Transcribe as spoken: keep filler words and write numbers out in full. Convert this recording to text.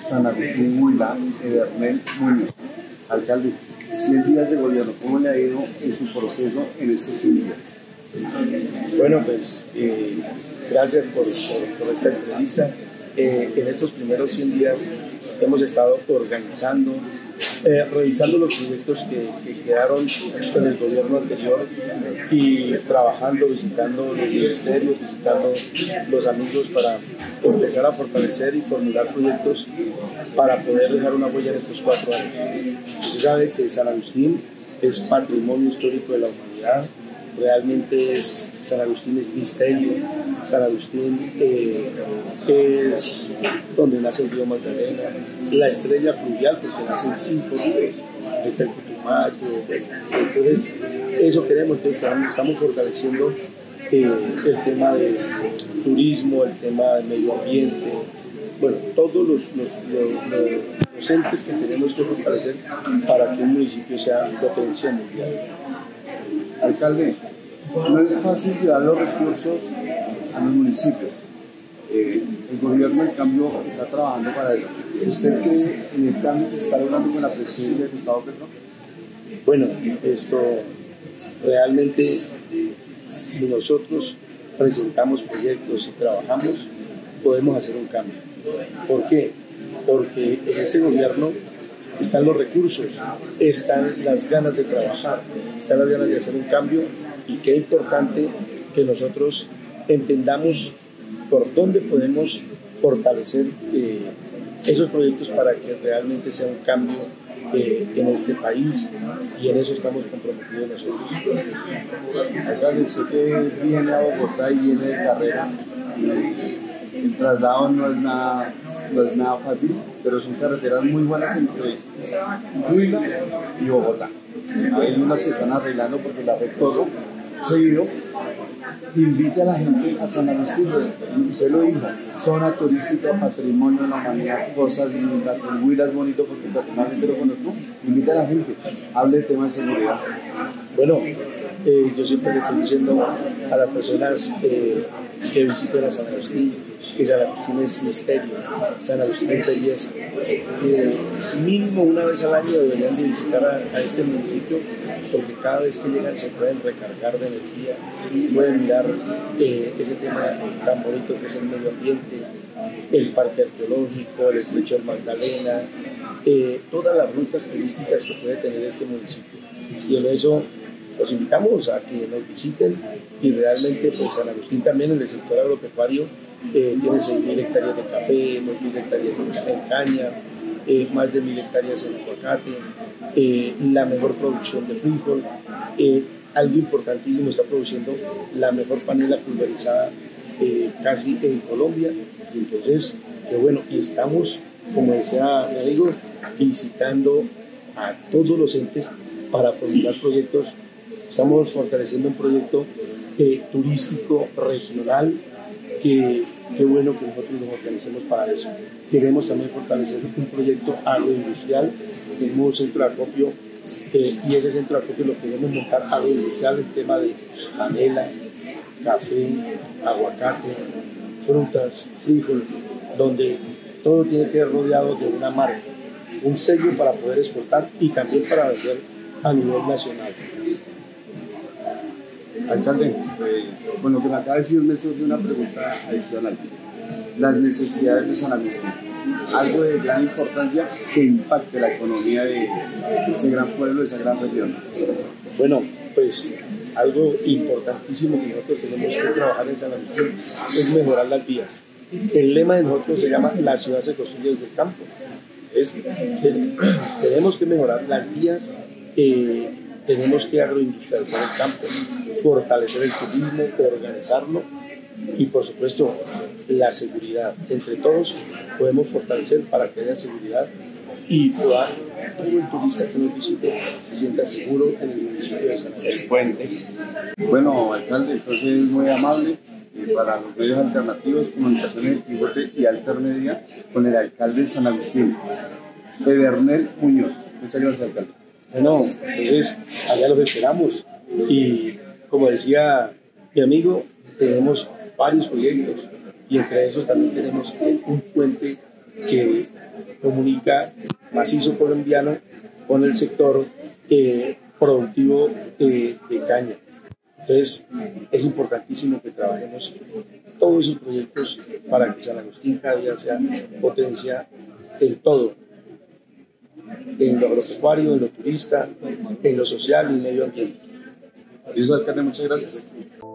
San Agustín Huila, Edernel Muñoz. Alcalde, cien días de gobierno, ¿cómo le ha ido en su proceso en estos cien días? Bueno, pues eh, gracias por, por, por esta entrevista. Eh, en estos primeros cien días hemos estado organizando, eh, revisando los proyectos que, que quedaron en el gobierno anterior y trabajando, visitando los ministerios, visitando los amigos para empezar a fortalecer y formular proyectos para poder dejar una huella en estos cuatro años. Usted sabe que San Agustín es patrimonio histórico de la humanidad. Realmente es, San Agustín es misterio, San Agustín eh, es donde nace el río Magdalena, la estrella fluvial, porque nacen cinco ríos, está el Putumayo. Entonces, eso queremos, entonces estamos, estamos fortaleciendo eh, el tema de turismo, el tema del medio ambiente, bueno, todos los, los, los, los, los entes que tenemos que fortalecer para que un municipio sea potencia mundial. Alcalde, no es fácil llevar los recursos a los municipios. Eh, el gobierno, en cambio, está trabajando para eso. ¿Usted cree en el cambio que se está logrando con la presidencia de Gustavo Petro? Bueno, esto realmente, si nosotros presentamos proyectos y trabajamos, podemos hacer un cambio. ¿Por qué? Porque en este gobierno están los recursos, están las ganas de trabajar, están las ganas de hacer un cambio, y qué importante que nosotros entendamos por dónde podemos fortalecer eh, esos proyectos para que realmente sea un cambio eh, en este país, y en eso estamos comprometidos nosotros. Alcalde, usted que viene a Bogotá y viene de carrera, el traslado no es nada, no es nada fácil, pero son carreteras muy buenas entre Huila y Bogotá. Hay unas se están arreglando porque la recorro seguido. Invite a la gente a San Agustín, usted lo dijo, zona turística, patrimonio de la humanidad, cosas lindas, el Huila es bonito porque personalmente lo conozco. Invite a la gente, hable de temas de seguridad. Bueno, eh, yo siempre le estoy diciendo a las personas eh, que visiten a San Agustín que San Agustín es misterio, San Agustín es belleza. Eh, mínimo una vez al año deberían de visitar a, a este municipio, porque cada vez que llegan se pueden recargar de energía, pueden mirar eh, ese tema tan bonito que es el medio ambiente, el parque arqueológico, el estrecho del Magdalena, eh, todas las rutas turísticas que puede tener este municipio. Y en eso los invitamos a que nos visiten, y realmente pues San Agustín también en el sector agropecuario eh, tiene seis mil hectáreas de café, dos mil hectáreas en caña, eh, más de mil hectáreas en aguacate, eh, la mejor producción de frijol, eh, algo importantísimo, está produciendo la mejor panela pulverizada eh, casi en Colombia. Y entonces, que bueno, y estamos, como decía mi amigo, visitando a todos los entes para formular proyectos. Estamos fortaleciendo un proyecto eh, turístico regional, que, que bueno que nosotros nos organicemos para eso. Queremos también fortalecer un proyecto agroindustrial, tenemos un centro de acopio, eh, y ese centro de acopio lo queremos montar agroindustrial en tema de panela, café, aguacate, frutas, frijol, donde todo tiene que ser rodeado de una marca, un sello para poder exportar y también para vender a nivel nacional. Alcalde, pues, con lo que me acaba de decir, me surge una pregunta adicional. Las necesidades de San Agustín, algo de gran importancia que impacte la economía de, de ese gran pueblo, de esa gran región. Bueno, pues algo importantísimo que nosotros tenemos que trabajar en San Agustín es mejorar las vías. El lema de nosotros se llama "La ciudad se construye desde el campo". Es, tenemos que mejorar las vías, eh, tenemos que agroindustrializar el campo, fortalecer el turismo, organizarlo, y por supuesto la seguridad. Entre todos podemos fortalecer para que haya seguridad y pueda todo el turista que nos visite se sienta seguro en el municipio de San Agustín. Bueno, alcalde, entonces es muy amable eh, para los medios alternativos, Comunicaciones Quijote y Altermedia, con el alcalde de San Agustín, Edernel Muñoz. Muchas gracias, alcalde. Bueno, entonces allá los esperamos, y como decía mi amigo, tenemos varios proyectos, y entre esos también tenemos un puente que comunica macizo colombiano con el sector eh, productivo de, de caña. Entonces, es importantísimo que trabajemos todos esos proyectos para que San Agustín cada día sea potencia en todo, en lo agropecuario, en lo turista, en lo social y en medio ambiente. Listo, alcalde, muchas gracias.